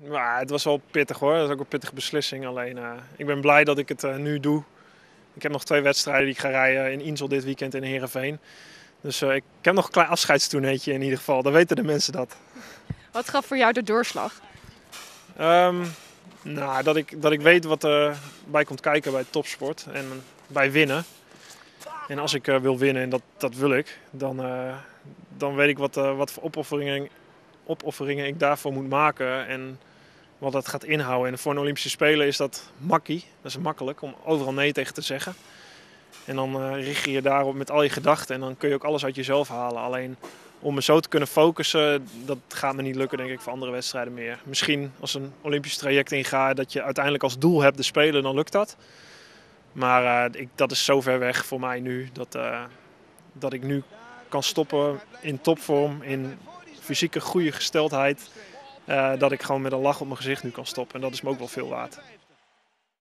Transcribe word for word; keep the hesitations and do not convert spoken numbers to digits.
Maar het was wel pittig hoor, dat is ook een pittige beslissing. Alleen uh, ik ben blij dat ik het uh, nu doe. Ik heb nog twee wedstrijden die ik ga rijden in Insel dit weekend en in Heerenveen. Dus uh, ik heb nog een klein afscheidstoerneetje in ieder geval, dan weten de mensen dat. Wat gaf voor jou de doorslag? Um, nou, dat ik, dat ik weet wat er bij komt kijken bij topsport en bij winnen. En als ik uh, wil winnen, en dat, dat wil ik, dan, uh, dan weet ik wat, uh, wat voor opofferingen, opofferingen ik daarvoor moet maken en wat dat gaat inhouden. En voor een Olympische Spelen is dat makkie, dat is makkelijk om overal nee tegen te zeggen. En dan uh, richt je je daarop met al je gedachten en dan kun je ook alles uit jezelf halen. Alleen om me zo te kunnen focussen, dat gaat me niet lukken denk ik voor andere wedstrijden meer. Misschien als een Olympisch traject inga, dat je uiteindelijk als doel hebt de Spelen, dan lukt dat. Maar uh, ik, dat is zo ver weg voor mij nu, dat, uh, dat ik nu kan stoppen in topvorm, in fysieke goede gesteldheid. Uh, dat ik gewoon met een lach op mijn gezicht nu kan stoppen en dat is me ook wel veel waard.